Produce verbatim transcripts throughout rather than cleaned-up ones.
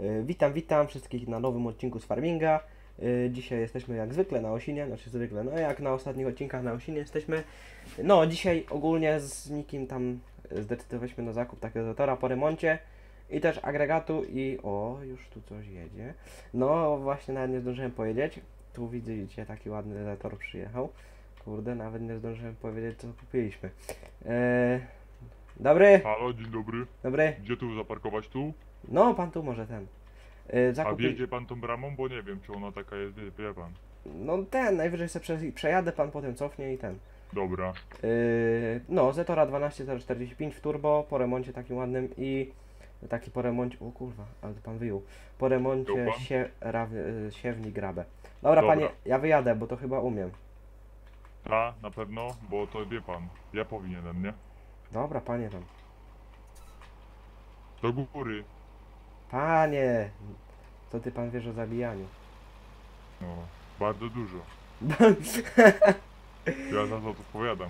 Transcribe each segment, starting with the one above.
Y, Witam, witam wszystkich na nowym odcinku z Farminga. Y, Dzisiaj jesteśmy jak zwykle na Osinie, znaczy zwykle, no jak na ostatnich odcinkach na Osinie jesteśmy. No dzisiaj ogólnie z nikim tam zdecydowaliśmy na zakup takiego zatora po remoncie i też agregatu i o, już tu coś jedzie. No właśnie nawet nie zdążyłem powiedzieć. Tu widzicie, taki ładny zator przyjechał. Kurde, nawet nie zdążyłem powiedzieć, co kupiliśmy. Eee, dobry, Halo, dzień dobry. dobry. Gdzie tu zaparkować tu? No pan tu może ten. Yy, A zakupi... wjedzie pan tą bramą? Bo nie wiem, czy ona taka jest, wie, wie pan. No ten, najwyżej sobie prze, przejadę, pan potem cofnie i ten. Dobra. Yy, no, Zetora dwanaście zero czterdzieści pięć w turbo, po remoncie takim ładnym i taki po remoncie, o kurwa, ale to pan wyjął. Po remoncie Wyjął pan? sie, ra, yy, siewni grabę. Dobra, Dobra. panie, ja wyjadę, bo to chyba umiem. Ta, na pewno, bo to wie pan. Ja powinienem, nie? Dobra, panie tam. Do góry. Panie, co ty pan wiesz o zabijaniu? No, bardzo dużo. Ja za to odpowiadam.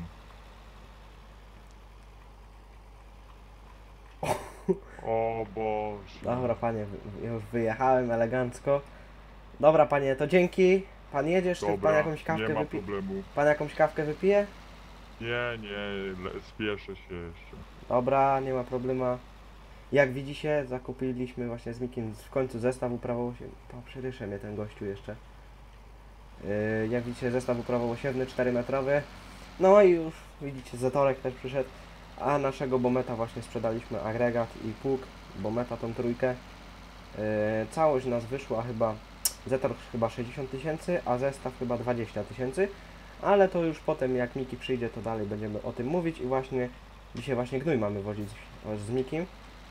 O Boże. Dobra, panie, wy- już wyjechałem elegancko. Dobra, panie, to dzięki. Pan jedziesz, czy pan Dobra, jakąś nie kawkę ma wypije? problemu. Pan jakąś kawkę wypije? Nie, nie, le, spieszę się jeszcze. Dobra, nie ma problemu. Jak widzicie, zakupiliśmy właśnie z Mikiem w końcu zestaw uprawowo-siewny. Po, przyrysze mnie ten gościu jeszcze. Yy, jak widzicie, zestaw uprawowo-siewny cztery metrowy. No i już widzicie, zatorek też przyszedł. A naszego Bometa właśnie sprzedaliśmy agregat i pług. Bometa tą trójkę. Yy, całość nas wyszła chyba, Zetor chyba sześćdziesiąt tysięcy, a zestaw chyba dwadzieścia tysięcy. Ale to już potem jak Miki przyjdzie, to dalej będziemy o tym mówić i właśnie dzisiaj właśnie gnój mamy wozić z Mikim.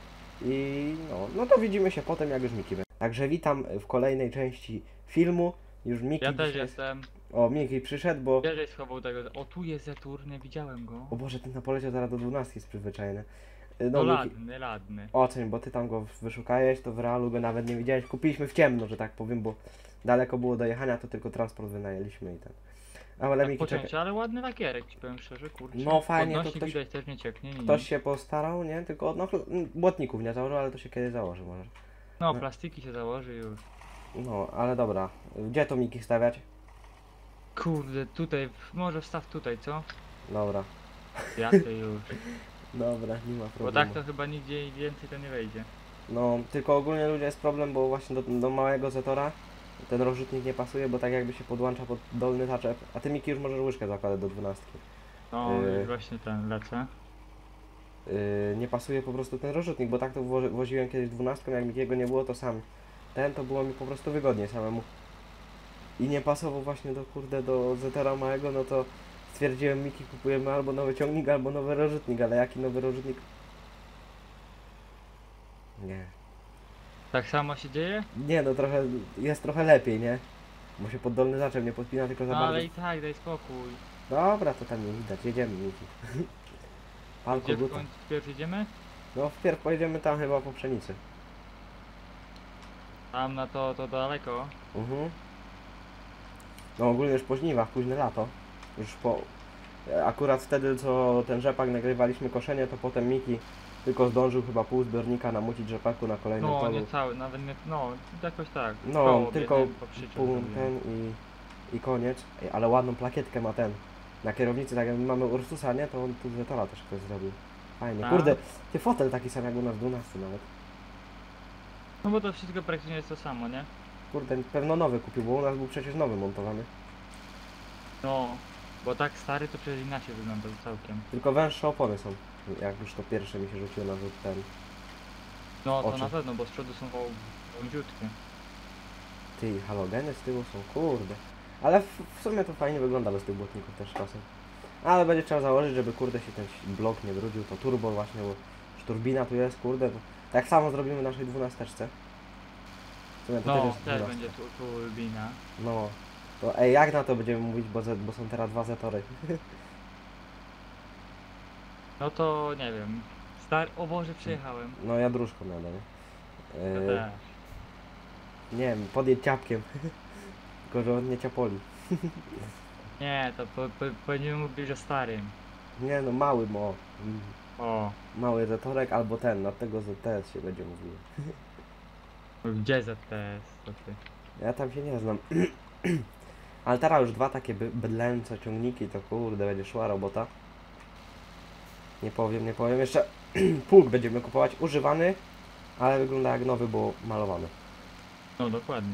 I no, no to widzimy się potem, jak już Miki będzie. Także witam w kolejnej części filmu. Już Miki Ja też dzisiaj jest... jestem. O, Miki przyszedł, bo... Wierzej schował tego. O, tu jest Zetur, nie widziałem go. O Boże, ten na polecie zaraz do dwunastki jest przyzwyczajony. No, No, no Miki, ladny, ladny. oceń, bo ty tam go wyszukałeś, to w realu go nawet nie widziałeś. Kupiliśmy w ciemno, że tak powiem, bo daleko było do jechania, to tylko transport wynajęliśmy i ten. Ale Tak Miki, czekaj. pociącie, ale ładny lakierek, ci powiem szczerze, kurczę. No, fajnie, to Podnośnik ktoś- widać też nie cieknie, nie, Ktoś nie. się postarał, nie? Tylko no, chl- błotników nie założył, ale to się kiedyś założy może. No, no. plastiki się założy już. No, ale dobra. Gdzie to Miki stawiać? Kurde, tutaj, w- może wstaw tutaj, co? Dobra. Ja to już. Dobra, nie ma Bo problemu. tak to chyba nigdzie więcej to nie wejdzie. No, tylko ogólnie ludzie jest problem, bo właśnie do, do małego Zetora ten rozrzutnik nie pasuje, bo tak jakby się podłącza pod dolny zaczep. A ty Miki już możesz łyżkę zakładać do dwunastki. No, Yy. już właśnie ten lecę. Yy, nie pasuje po prostu ten rozrzutnik, bo tak to wo woziłem kiedyś dwunastką, jak Mikiego nie było, to sam. Ten to było mi po prostu wygodniej samemu. I nie pasował właśnie do kurde do Zetora małego, no to stwierdziłem, Miki, kupujemy albo nowy ciągnik, albo nowy rozrzutnik, ale jaki nowy rozrzutnik? Nie. Tak samo się dzieje? Nie no, trochę, jest trochę lepiej, nie? Bo się pod dolny zaczep nie podpina, tylko za No bardzo... ale i tak, daj spokój. Dobra, to tam nie widać, jedziemy Miki. Palko Gdzie w guta. końcu wpierw jedziemy? No wpierw pojedziemy tam chyba po pszenicy. Tam na to, to daleko. Mhm. No ogólnie już po żniwach, późne lato. Już po... Akurat wtedy, co ten rzepak nagrywaliśmy koszenie, to potem Miki tylko zdążył chyba pół zbiornika namucić rzepaku na kolejnym No, polu. nie cały, nawet nie, no, jakoś tak. No, Koło tylko biednym po przyczepie pół zrobiłem. ten i, i koniec. Ej, ale ładną plakietkę ma ten. Na kierownicy, tak jak my mamy Ursusa, nie? To on tu Zetora też ktoś zrobił. Fajnie. A? Kurde, ty fotel taki sam jak u nas w dwunastce nawet. No bo to wszystko praktycznie jest to samo, nie? Kurde, pewno nowy kupił, bo u nas był przecież nowy montowany. No, bo tak stary to przecież inaczej wyglądał całkiem. Tylko węższe opony są. Jak już to pierwsze mi się rzuciło na rzut ten. No to Oczy. na pewno, bo z przodu są wąziutkie. Ty, halogeny z tyłu są, kurde. Ale w, w sumie to fajnie wygląda bez tych błotników też czasem. Ale będzie trzeba założyć, żeby kurde się ten blok nie brudził, to turbo właśnie, bo już turbina tu jest, kurde. To tak samo zrobimy w naszej dwunasteczce. W sumie to też No, jest też dwunastka. będzie tu, turbina. No. To ej, jak na to będziemy mówić, bo, ze, bo są teraz dwa zetory. No to nie wiem. Star... O Boże, przyjechałem. No ja dróżką jadę, nie? To Yy, też. nie wiem, podjedź ciapkiem. Tylko, że on nie ciapoli. Nie, to po, po, powinien mówić o starym. Nie no, mały mo. O, Mały zetorek albo ten, na tego Z T S się będzie mówiło. Gdzie Z T S? To ty. Ja tam się nie znam. Ale teraz już dwa takie by- bydlęce ciągniki, to kurde, będzie szła robota. Nie powiem, nie powiem. Jeszcze pług będziemy kupować używany, ale wygląda jak nowy, bo malowany. No dokładnie.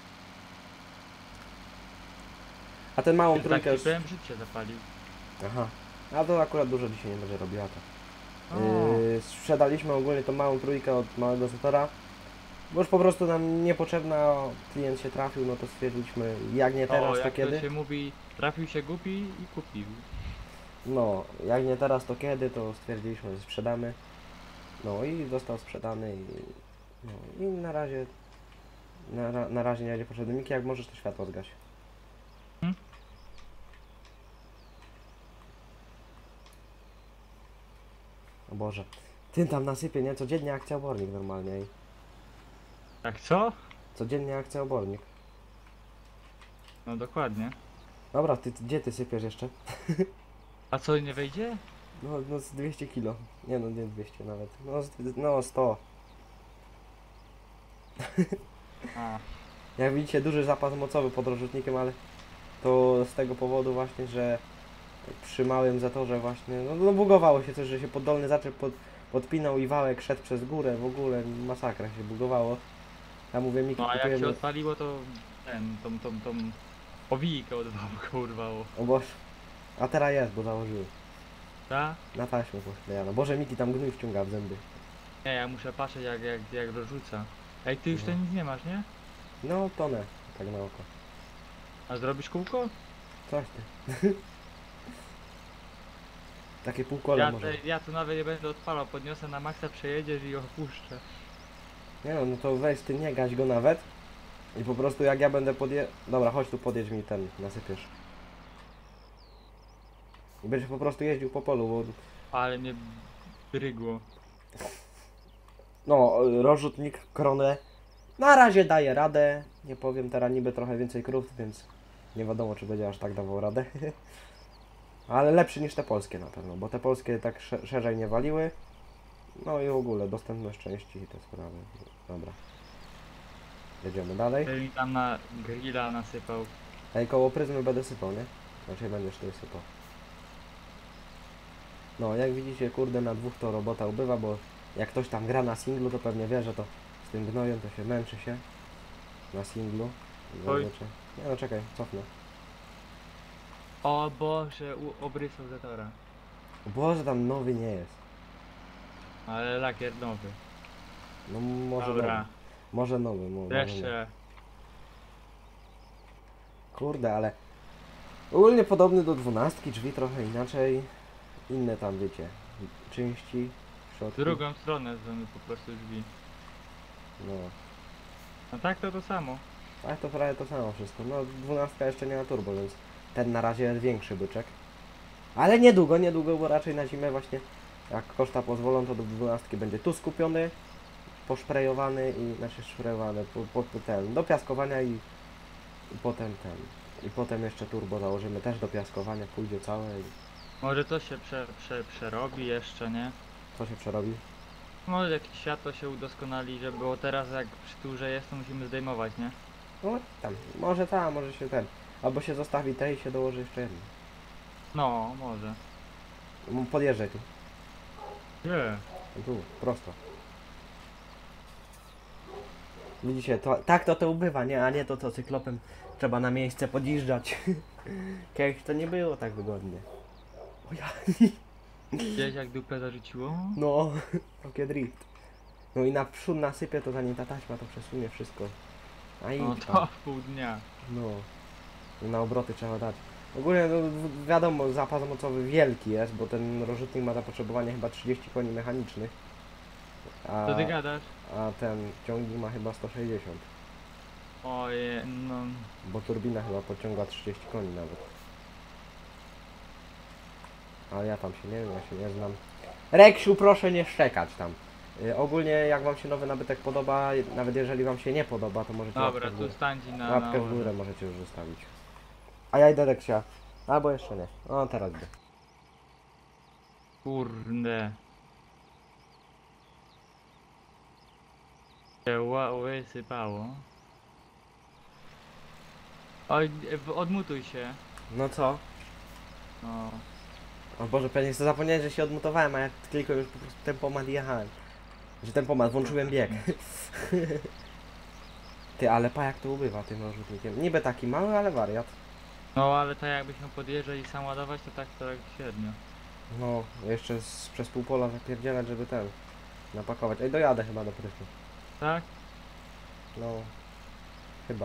A ten małą Tak trójkę już... ci powiem, życie zapalił. Aha. A to akurat dużo dzisiaj nie będzie robiła to. O, Yy, sprzedaliśmy ogólnie tą małą trójkę od małego zatora. Bo już po prostu nam niepotrzebna, klient się trafił, no to stwierdziliśmy, jak nie teraz, o, to jak kiedy? to się mówi, trafił się głupi i kupił. No, jak nie teraz, to kiedy, to stwierdziliśmy, że sprzedamy. No i został sprzedany i, no, i na razie na, ra- na razie nie będzie potrzebny. Miki, jak możesz to światło zgaś. Hmm? O Boże. Ty tam nasypie, nie? Codziennie akcja obornik normalnie. I Tak co? codziennie akcja obornik. No dokładnie. Dobra, ty, ty gdzie ty sypiesz jeszcze? A co, nie wejdzie? No, no z dwieście kilo. Nie no, nie dwieście nawet. No, z, no sto. A, Jak widzicie, duży zapas mocowy pod rozrzutnikiem, ale to z tego powodu właśnie, że przy małym zatorze właśnie, no, no bugowało się coś, że się poddolny zaczep pod, podpinał i wałek szedł przez górę, w ogóle masakra się bugowało. Ja mówię, Miki, no a jak się kupujemy... odpaliło, to ten, tą, tą, tą owijkę od wałka urwało. O Boże. A teraz jest, bo założyły. Ta? Na taśmę posklejano. Boże, Miki tam gnój wciąga w zęby. Nie, ja muszę patrzeć jak, jak, jak rozrzuca. Ej, ty już No. ten nic nie masz, nie? No, tonę, tak na oko. A zrobisz kółko? Coś ty. Takie półkole Ja, może. te, ja tu nawet nie będę odpalał, podniosę na maksa, przejedziesz i opuszczę. Nie no, no to weź ty, nie gaś go nawet. I po prostu jak ja będę podje... Dobra, chodź tu podjedź mi ten, nasypiesz. I będziesz po prostu jeździł po polu, bo... Ale mnie brygło. No, rozrzutnik, kronę. Na razie daje radę. Nie powiem, teraz niby trochę więcej krów, więc... Nie wiadomo, czy będzie aż tak dawał radę. Ale lepszy niż te polskie na pewno, bo te polskie tak sze szerzej nie waliły. No i w ogóle dostępność części i te sprawy. Dobra. Jedziemy dalej. Ty mi tam na grilla nasypał. Ej, koło pryzmy będę sypał, nie? Znaczy będziesz tutaj sypał. No, jak widzicie, kurde, na dwóch to robota ubywa, bo jak ktoś tam gra na singlu, to pewnie wie, że to z tym gnojem to się męczy się. Na singlu. Oj. Zazwyczaj. Nie no, czekaj, cofnę. O Boże, u obrysał zatora. O Boże, tam nowy nie jest. Ale lakier nowy. No może Dobra. nowy. Może nowy, mo- może nie. Jeszcze. Kurde, ale ogólnie podobny do dwunastki, drzwi trochę inaczej. Inne tam, wiecie, części w W środku. drugą stronę zrobimy po prostu drzwi. No. No tak to to samo. Ale to prawie to samo wszystko. No, dwunastka jeszcze nie ma turbo, więc ten na razie jest większy byczek. Ale niedługo, niedługo, bo raczej na zimę właśnie, jak koszta pozwolą, to do dwunastki będzie tu skupiony, poszprejowany i, znaczy szprejowany, po, po, ten, do piaskowania i, i potem ten, i potem jeszcze turbo założymy też do piaskowania, pójdzie całe i Może to się prze, prze, przerobi jeszcze, nie? co się przerobi? Może jakieś światło się udoskonali, że było teraz jak przy turze jest, to musimy zdejmować, nie? No tam, może tam, może się ten, albo się zostawi te i się dołoży jeszcze jedno. No, może. M- Podjeżdżaj tu. Nie. Tu, prosto. Widzicie, to, tak to to ubywa, nie? A nie to, co cyklopem trzeba na miejsce podjeżdżać. Kiedyś to nie było tak wygodnie. O ja, Gdzieś jak dupę zarzuciło? no, takie drift. No i na przód nasypie, to zanim ta taśma to przesunie wszystko. A i No to w pół dnia. no. Na obroty trzeba dać. Ogólnie no, wi- wiadomo, zapas mocowy wielki jest, bo ten rozrzutnik ma zapotrzebowanie chyba trzydzieści koni mechanicznych. A, Co ty gadasz? a ten ciągnik ma chyba sto sześćdziesiąt. Oje, no... Bo turbina chyba pociąga trzydzieści koni nawet. Ale ja tam się nie wiem, ja się nie znam. Reksiu, proszę nie szczekać tam. Y, ogólnie jak wam się nowy nabytek podoba, nawet jeżeli wam się nie podoba, to możecie Dobra, łapkę w tu górę, stańcie na... łapkę na w górę możecie już zostawić. A ja idę Reksia. Albo jeszcze nie. O, teraz idę. Kurde. się ła- wysypało. Oj, w- odmutuj się. No co? No. O Boże, pewnie sobie zapomniałem, że się odmutowałem, a ja tylko już po prostu tempomat jechałem. Że tempomat, włączyłem bieg. Ty, ale pa jak to ubywa tym rzutnikiem. Niby taki mały, ale wariat. No ale tak jakbyśmy podjeżdżać i sam ładować, to tak to tak średnio. No, jeszcze z, przez pół pola zapierdzielać, żeby ten napakować. Ej, dojadę chyba do Prysznu. Tak? No, chyba.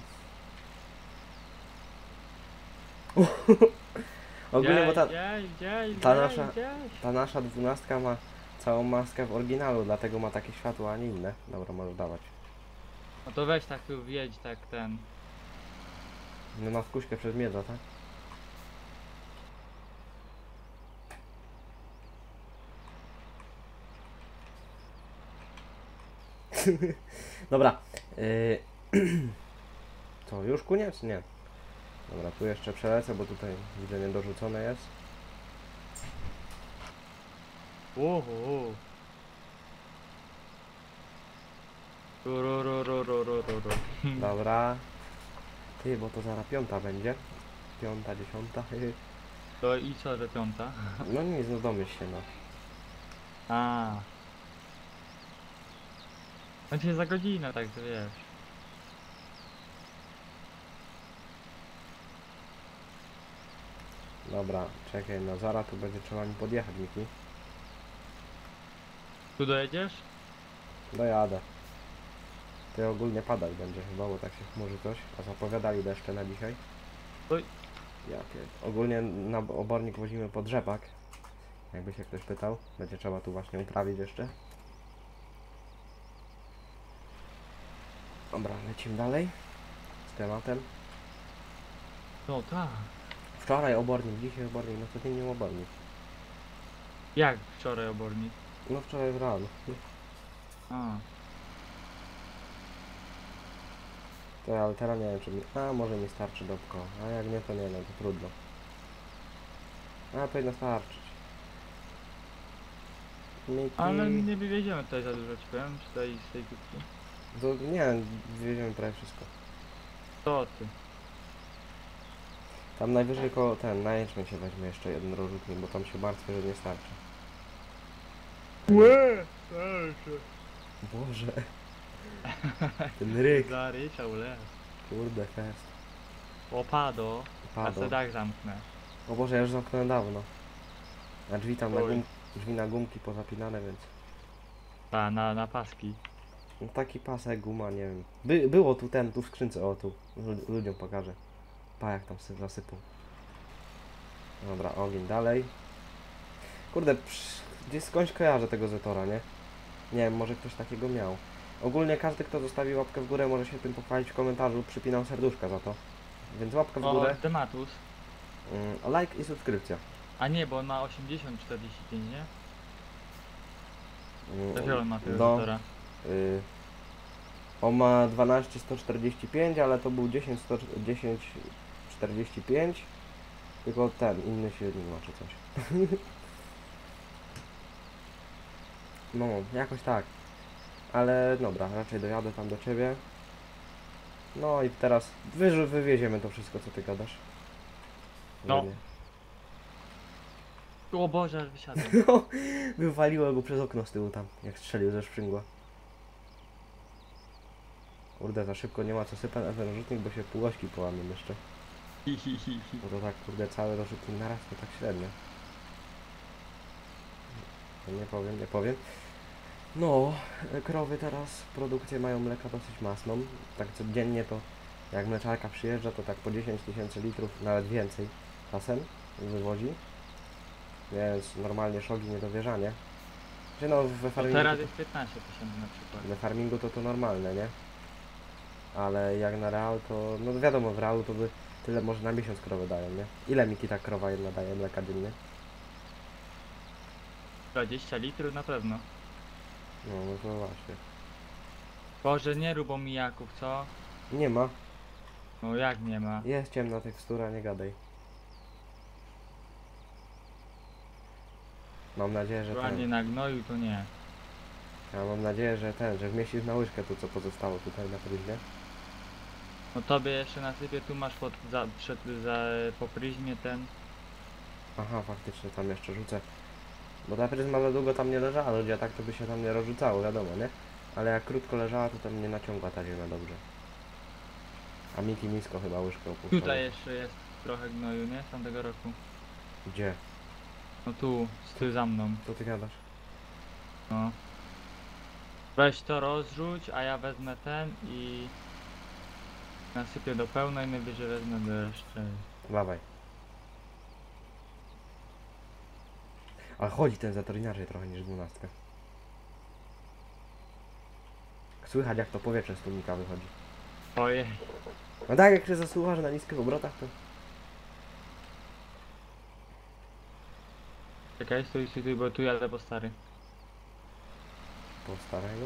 Ogólnie, bo ta, Gdzieś, gdzieś, ta gdzieś, nasza- gdzieś. ta nasza dwunastka ma całą maskę w oryginalu, dlatego ma takie światło, a nie inne. Dobra, możesz dawać. No to weź tak tu wjedź, tak ten. No na wkuśkę przez miedza, tak? Dobra. Yy... Co, już koniec? Nie. Dobra, tu jeszcze przelecę, bo tutaj widzę niedorzucone jest. Uhu. Tururururururu. Dobra. Ty, bo to zaraz piąta będzie. Piąta, dziesiąta. To i co, że piąta? No nic, no domyśl się, no. A. Będzie za godzinę, tak to wiesz. Dobra, czekaj, no zaraz tu będzie trzeba mi podjechać, Miki. Tu dojedziesz? Dojadę. Ty ogólnie padać będzie chyba, bo tak się chmurzy coś. A zapowiadali deszcze na dzisiaj. Oj. Ja pier... Ogólnie na obornik wozimy pod rzepak. Jakby się ktoś pytał. Będzie trzeba tu właśnie uprawić jeszcze. Dobra, lecimy dalej. Z tematem. No tak. Wczoraj obornik, dzisiaj obornik, no codziennie obornik. Jak wczoraj obornik? No wczoraj w rano. A. To ale teraz nie wiem czy mi... A może mi starczy do koła. A jak nie to nie no, to trudno. A powinno starczyć. Miki... Ale nie wywieziemy tutaj za dużo, ci powiem, z tej, z tej kupki. To, nie, wywieziemy prawie wszystko. To ty. Tam najwyżej koło ten, na jęczmień się weźmie jeszcze jeden rozrzutnik, bo tam się martwię, że nie starczy. Łe! Starczy. Boże. Ten ryk. Zaryczał les. Kurde, fest. Opado. A Padł. se dach zamknę. O Boże, ja już zamknąłem dawno. A drzwi tam na Oj. gum... drzwi na gumki pozapinane, więc... A, na, na paski. No taki pasek, guma, nie wiem. By, było tu ten, tu w skrzynce, o tu. Lu- ludziom pokażę. Pa jak tam sobie zasypał. Dobra, ogień dalej. Kurde, psz, gdzieś skądś kojarzę tego Zetora, nie? Nie wiem, może ktoś takiego miał. Ogólnie każdy, kto zostawi łapkę w górę, może się tym pochwalić w komentarzu. Przypinam serduszka za to. Więc łapka w O, górę, Dematus. mm, like i subskrypcja. A nie, bo on ma osiemdziesiąt czterdzieści pięć, nie? Mm, To on ma tego no, Zetora. y, on ma dwanaście sto czterdzieści pięć, ale to był dziesięć sto czterdzieści pięć. Tylko ten, inny silnik ma czy coś. No, jakoś tak. Ale dobra, raczej dojadę tam do ciebie. No i teraz wy, wywieziemy to wszystko, co ty gadasz. No. Że nie. O Boże, aż wysiadłem. No, wywaliło go przez okno z tyłu tam, jak strzelił ze szprzęgła. Kurde, za szybko nie ma co sypać na ten rzutnik, bo się półośki połamią jeszcze. Hi, hi, hi, hi. Bo to tak, kurde, cały rozrzutnik naraz to tak średnio. No nie powiem, nie powiem. No, krowy teraz produkcję mają mleka dosyć masną. Tak codziennie to, jak mleczarka przyjeżdża, to tak po dziesięć tysięcy litrów, nawet więcej czasem wywozi. Więc normalnie szogi niedowierzanie. Czy no we To farmingu, teraz jest piętnaście tysięcy na przykład. we farmingu to to normalne, nie? Ale jak na real to, no wiadomo, w realu to by tyle może na miesiąc krowy dają, nie? Ile Miki ta krowa jedna daje mleka dziennie? dwadzieścia litrów na pewno. No, no to właśnie. Boże, nie rób omijaków, co? Nie ma. No jak nie ma? Jest ciemna tekstura, nie gadaj. Mam nadzieję, że Ładnie ten... na gnoju to nie. Ja mam nadzieję, że ten, że wmieścisz na łyżkę to co pozostało tutaj na pryzmie. No tobie jeszcze nasypię, tu masz pod, za, przed, za, po pryzmie ten. Aha, faktycznie tam jeszcze rzucę. Bo ta pryzma za długo tam nie leżała, ludzie, tak to by się tam nie rozrzucało, wiadomo, nie? Ale jak krótko leżała, to tam nie naciągła ta ziemia dobrze. A Miki nisko chyba łyżkę opuszczał. Tutaj jeszcze jest trochę gnoju, nie? Z tamtego roku. Gdzie? No tu, z tyłu za mną. Co ty gadasz? No. Weź to rozrzuć, a ja wezmę ten i nasypię do pełna i najwyżej wezmę jeszcze. Dawaj. Ale chodzi ten zator inaczej trochę niż dwunastka. Słychać jak to powietrze z tłumika wychodzi. Ojej. No tak, jak się zasuwasz na niskich obrotach, to... Czekaj, stój, stój, stój, bo tu jadę po stary. Po starego.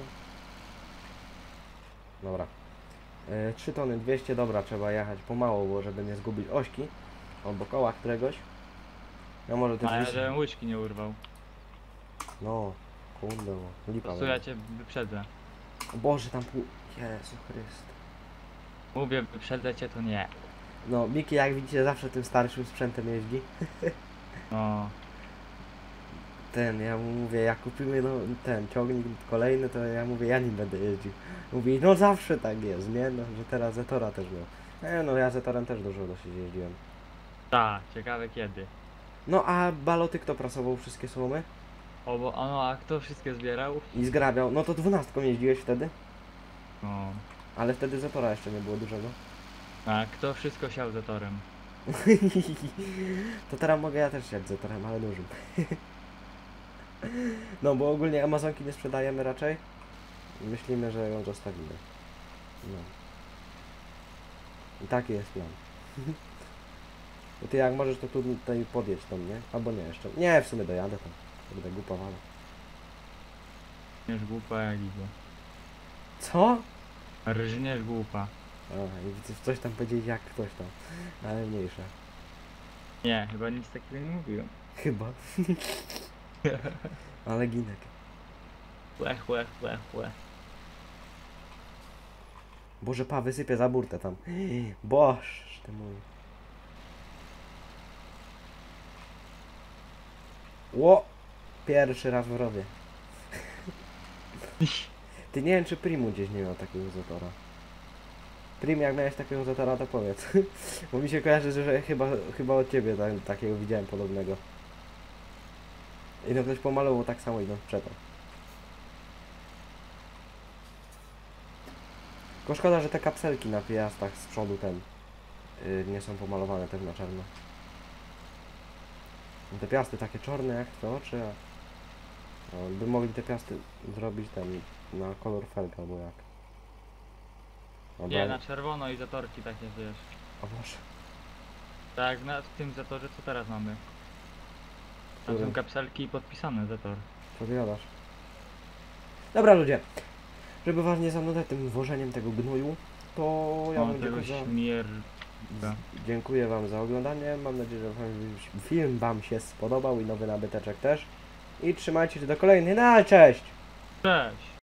Dobra. Yy, trzy tony dwieście, dobra, trzeba jechać pomału, bo żeby nie zgubić ośki. Albo koła któregoś. No może też... A ja wysi- żebym łyżki nie urwał. No, kurde, no, lipa. Po prostu ja będzie. cię wyprzedzę. O Boże, tam pół... Jezu Chryst. Mówię, wyprzedzę cię, to nie. No, Miki jak widzicie zawsze tym starszym sprzętem jeździ. No. Ten, ja mu mówię, jak kupimy no, ten ciągnik kolejny, to ja mówię, ja nim będę jeździł. Mówi, no zawsze tak jest, nie? No, że teraz Zetora też miał. E, no ja Zetorem też dużo dosyć jeździłem. Tak, ciekawe kiedy. No a baloty kto prasował wszystkie słomy? O, bo, a no, a kto wszystkie zbierał? I zgrabiał. No to dwunastką jeździłeś wtedy? No. Ale wtedy Zetora jeszcze nie było dużego. A kto wszystko siał zatorem? To teraz mogę ja też siać Zetorem, ale dużym. No bo ogólnie Amazonki nie sprzedajemy raczej. Myślimy, że ją zostawimy. No. I taki jest plan. Bo ty jak możesz to tu tutaj podjedź tam, nie? Albo nie jeszcze. Nie, w sumie dojadę tam. Będę głupowany. Ryżniesz głupa jak idzie. Co? Ryżniesz głupa. A, i widzę, coś tam powiedzieć jak ktoś tam. Ale mniejsza. Nie, chyba nic takiego nie mówiłem. Chyba. Ale ginek. Łe, łe, łe, łe. Boże, pa, wysypię za burtę tam. Boż, ty mój. Ło! Pierwszy raz w rowie. Ty nie wiem, czy Primu gdzieś nie miał takiego zatora. Prim, jak miałeś takiego zatora, to powiedz. Bo mi się kojarzy, że chyba, chyba od ciebie tak, takiego widziałem podobnego. I no ktoś pomalował tak samo i no sprzedał. Tylko szkoda, że te kapselki na piastach z przodu ten yy, nie są pomalowane też na czarno. No te piasty takie czarne jak twoje oczy, a no, by mogli te piasty zrobić ten na kolor felg albo jak. Albo Nie, na czerwono i zatorki takie, wiesz. O Boże. Tak, na, w tym zatorze co teraz mamy. Tam Którym? są kapselki i podpisane zator. Co ty gadasz? Dobra ludzie, żeby was nie zanudzać tym wożeniem tego gnoju, to ja O, wam tego dziękuję za, śmierda. dziękuję wam za oglądanie. Mam nadzieję, że wam, film wam się spodobał i nowy nabyteczek też. I trzymajcie się do kolejnych. No, cześć! Cześć!